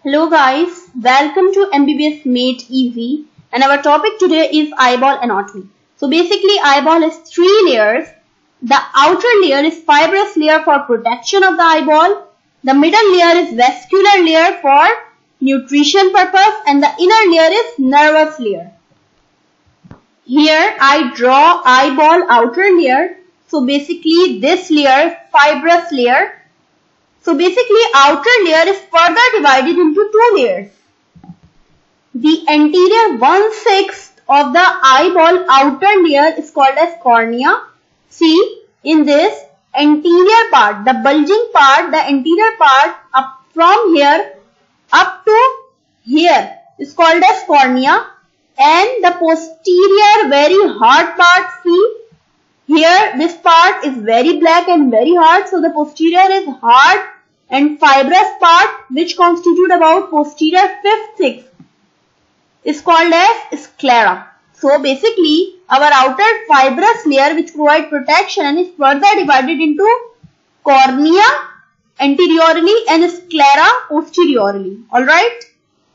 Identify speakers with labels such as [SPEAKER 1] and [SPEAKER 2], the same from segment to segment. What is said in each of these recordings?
[SPEAKER 1] Hello guys, welcome to MBBS Made Easy, and our topic today is eyeball anatomy. So basically eyeball has three layers. The outer layer is fibrous layer for protection of the eyeball. The middle layer is vascular layer for nutrition purpose, and the inner layer is nervous layer. Here I draw eyeball outer layer. So basically this layer, fibrous layer. So basically outer layer is further divided into two layers. The anterior 1/6 of the eyeball outer layer is called as cornea. See, in this anterior part, the bulging part, the anterior part up from here up to here is called as cornea, and the posterior very hard part, see, here this part is very black and very hard, so the posterior is hard and fibrous part which constitute about posterior 5/6 is called as sclera. So basically our outer fibrous layer which provide protection is further divided into cornea anteriorly and sclera posteriorly. Alright.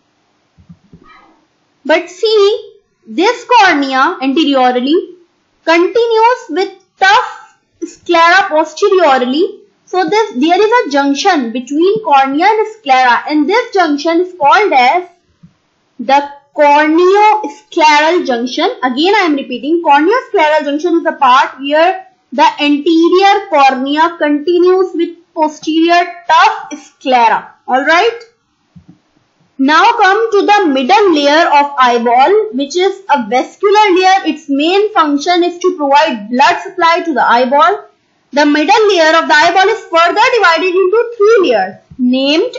[SPEAKER 1] But see, this cornea anteriorly continues with tough sclera posteriorly. So there is a junction between cornea and sclera, and this junction is called as the corneoscleral junction. Again I am repeating, corneoscleral junction is the part where the anterior cornea continues with posterior tough sclera. Alright. Now come to the middle layer of eyeball, which is a vascular layer. Its main function is to provide blood supply to the eyeball. The middle layer of the eyeball is further divided into three layers named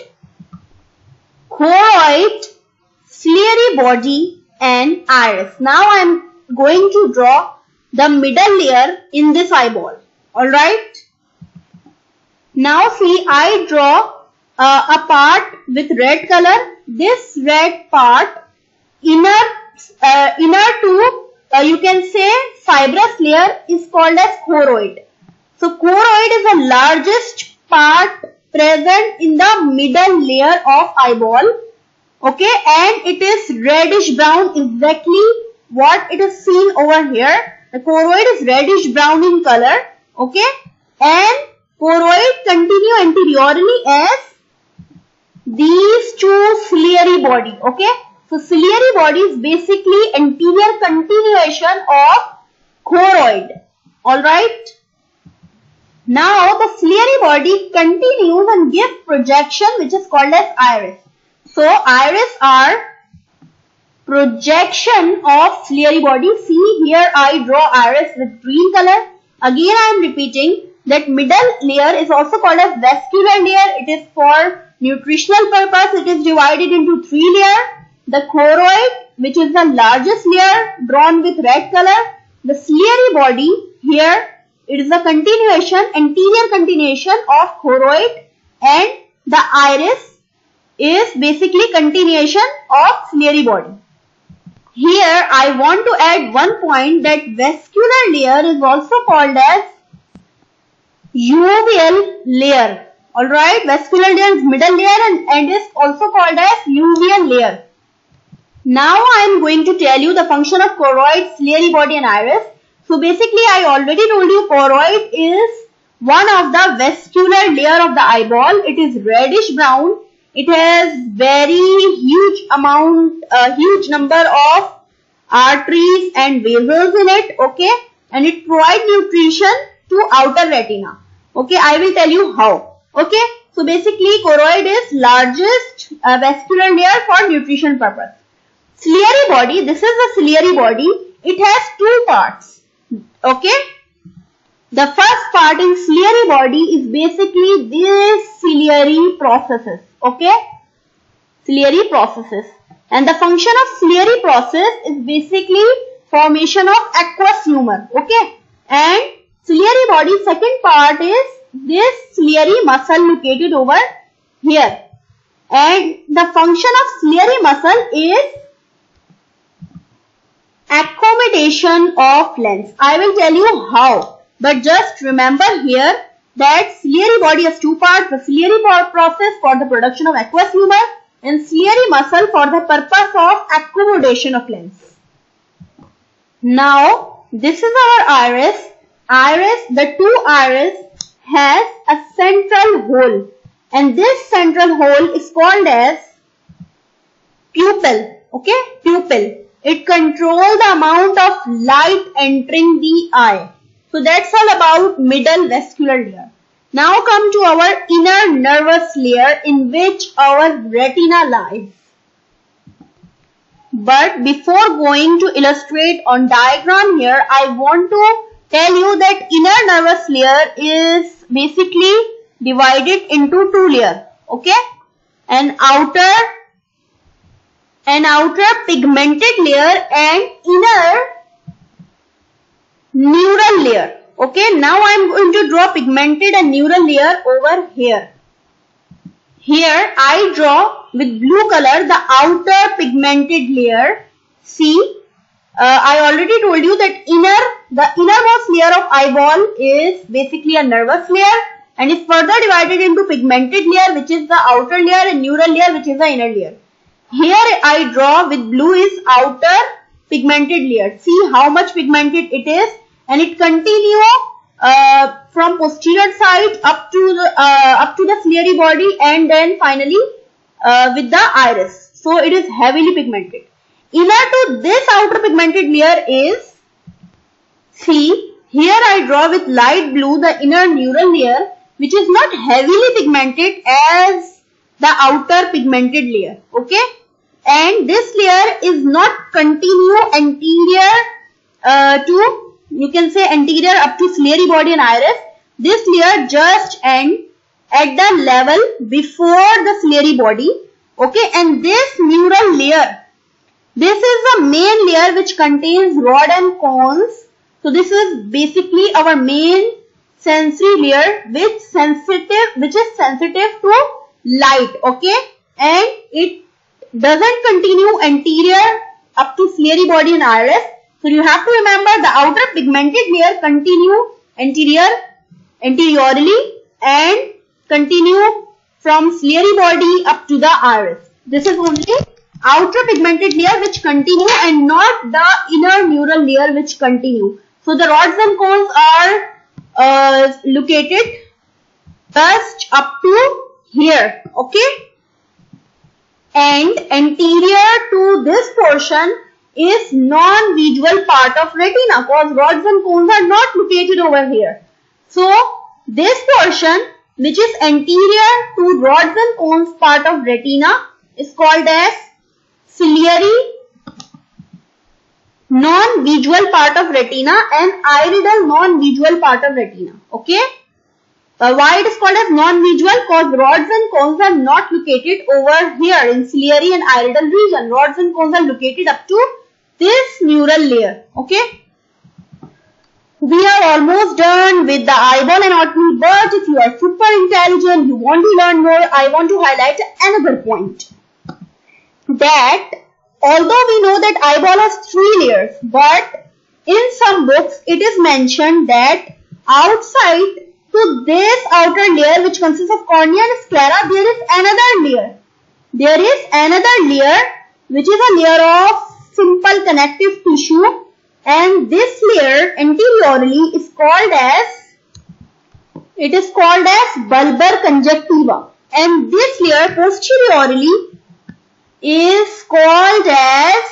[SPEAKER 1] choroid, ciliary body and iris. Now I am going to draw the middle layer in this eyeball. Alright. Now see, I draw a part with red color. This red part, inner to you can say fibrous layer is called as choroid. So choroid is the largest part present in the middle layer of eyeball. Okay, and it is reddish brown, exactly what it is seen over here. The choroid is reddish brown in color. Okay, and choroid continue anteriorly as these two ciliary body. Okay, so ciliary body is basically anterior continuation of choroid. Alright. Now the ciliary body continues and gives projection which is called as iris. So iris are projection of ciliary body. See, here I draw iris with green color. Again I am repeating that middle layer is also called as vascular layer. It is for nutritional purpose. It is divided into three layers. The choroid, which is the largest layer, drawn with red color. The ciliary body, here it is a continuation, anterior continuation of choroid, and the iris is basically continuation of ciliary body. Here I want to add one point, that vascular layer is also called as uveal layer. Alright, vascular layer is middle layer and is also called as uveal layer. Now I am going to tell you the function of choroid, ciliary body and iris. So basically I already told you choroid is one of the vascular layer of the eyeball. It is reddish brown. It has very huge number of arteries and vessels in it. Okay, and it provides nutrition to outer retina. Okay, I will tell you how. Okay, so basically choroid is largest vascular layer for nutrition purpose. Ciliary body, this is the ciliary body. It has two parts. Okay, the first part in ciliary body is basically these ciliary processes. Okay, ciliary processes, and the function of ciliary process is basically formation of aqueous humor. Okay, and ciliary body second part is this ciliary muscle located over here, and the function of ciliary muscle is accommodation of lens. I will tell you how, but just remember here that ciliary body has two parts. The ciliary process for the production of aqueous humor and ciliary muscle for the purpose of accommodation of lens. Now, this is our iris. The two iris has a central hole, and this central hole is called as pupil. Okay, pupil. It controls the amount of light entering the eye. So that's all about middle vascular layer. Now come to our inner nervous layer in which our retina lies. But before going to illustrate on diagram here, I want to tell you that inner nervous layer is basically divided into two layers. Okay, an outer pigmented layer and inner neural layer. Okay, now I am going to draw pigmented and neural layer over here. Here I draw with blue color the outer pigmented layer. See, I already told you that the innermost layer of eyeball is basically a nervous layer and is further divided into pigmented layer, which is the outer layer, and neural layer, which is the inner layer. Here I draw with blue is outer pigmented layer. See how much pigmented it is, and it continues from posterior side up to the ciliary body, and then finally with the iris. So it is heavily pigmented. Inner to this outer pigmented layer is, see, here I draw with light blue the inner neural layer, which is not heavily pigmented as the outer pigmented layer. Okay, and this layer is not continue anterior to, you can say anterior up to ciliary body and iris. This layer just end at the level before the ciliary body. Okay, and this neural layer, this is the main layer which contains rod and cones. So this is basically our main sensory layer which is sensitive to light. Okay, and it doesn't continue anterior up to ciliary body and iris. So you have to remember the outer pigmented layer continue anteriorly and continue from ciliary body up to the iris. This is only outer pigmented layer which continue and not the inner neural layer which continue. So the rods and cones are located just up to here. Okay, and anterior to this portion is non-visual part of retina, because rods and cones are not located over here. So this portion which is anterior to rods and cones part of retina is called as ciliary non-visual part of retina and iridal non-visual part of retina. Okay, why it is called as non-visual? Because rods and cones are not located over here in ciliary and iridal region. Rods and cones are located up to this neural layer. Okay, we are almost done with the eyeball anatomy, but if you are super intelligent, you want to learn more, I want to highlight another point, that although we know that eyeball has 3 layers, but in some books it is mentioned that outside to this outer layer which consists of cornea and sclera, there is another layer. There is another layer which is a layer of simple connective tissue, and this layer anteriorly is called as bulbar conjunctiva, and this layer posteriorly is called as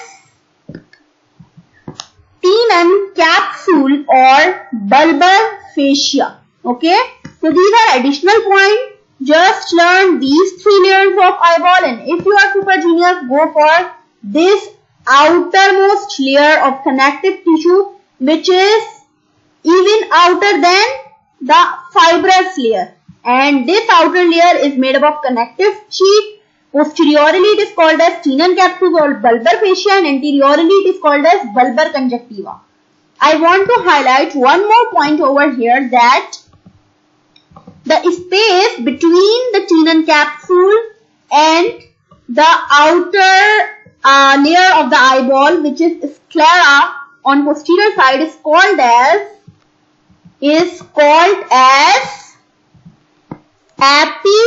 [SPEAKER 1] Tenon capsule or bulbar fascia. Okay, so these are additional points. Just learn these 3 layers of eyeball, and if you are super genius, go for this outermost layer of connective tissue, which is even outer than the fibrous layer, and this outer layer is made up of connective sheet. Posteriorly it is called as Tenon capsule or bulbar fascia, and anteriorly it is called as bulbar conjunctiva. I want to highlight one more point over here, that the space between the Tenon capsule and the outer layer of the eyeball, which is sclera on posterior side, is called as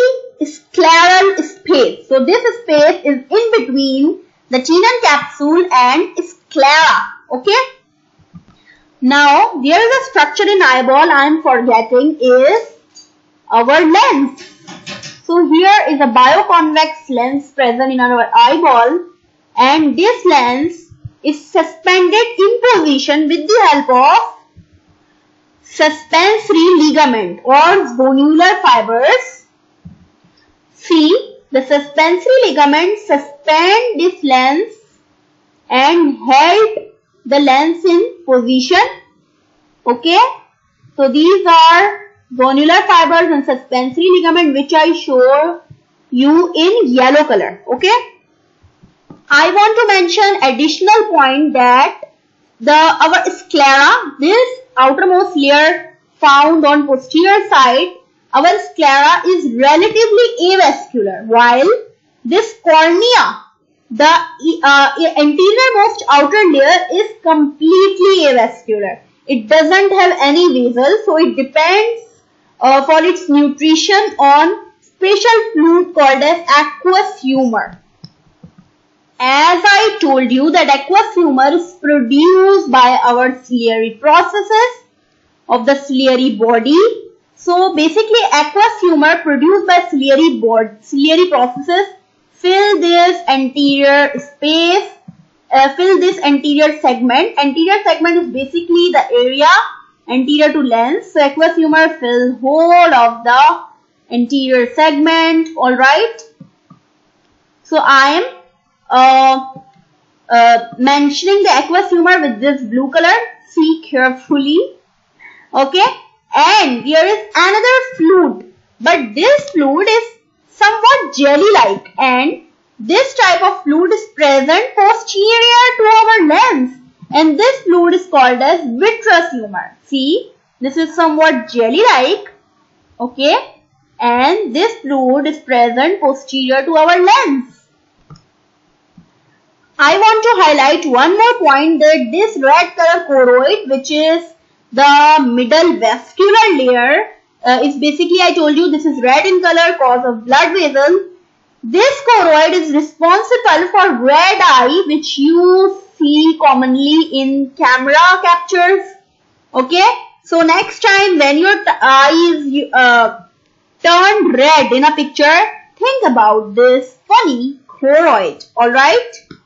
[SPEAKER 1] scleral space. So this space is in between the tenon capsule and sclera. Okay. Now there is a structure in eyeball I am forgetting is our lens. So here is a bioconvex lens present in our eyeball, and this lens is suspended in position with the help of suspensory ligament or zonular fibers. See, the suspensory ligament suspend this lens and held the lens in position. Okay, so these are zonular fibers and suspensory ligament, which I show you in yellow color. Okay, I want to mention additional point that our sclera, this outermost layer found on posterior side, our sclera is relatively avascular, while this cornea, the anteriormost outer layer, is completely avascular. It doesn't have any vessel, so it depends for its nutrition on special fluid called as aqueous humor. As I told you that aqueous humor is produced by our ciliary processes of the ciliary body. So basically aqueous humor produced by ciliary processes fill this anterior space, fill this anterior segment. Anterior segment is basically the area anterior to lens. So aqueous humor fills whole of the anterior segment. Alright. So I am mentioning the aqueous humor with this blue color. See carefully. Okay. And here is another fluid. But this fluid is somewhat jelly-like, and this type of fluid is present posterior to our lens, and this fluid is called as vitreous humor. See, this is somewhat jelly-like, okay, and this fluid is present posterior to our lens. I want to highlight one more point, that this red color choroid, which is the middle vascular layer, is basically, I told you this is red in color cause of blood vessel. This choroid is responsible for red eye, which you see commonly in camera captures. Okay, so next time when your eye is turned red in a picture, think about this funny choroid. Alright.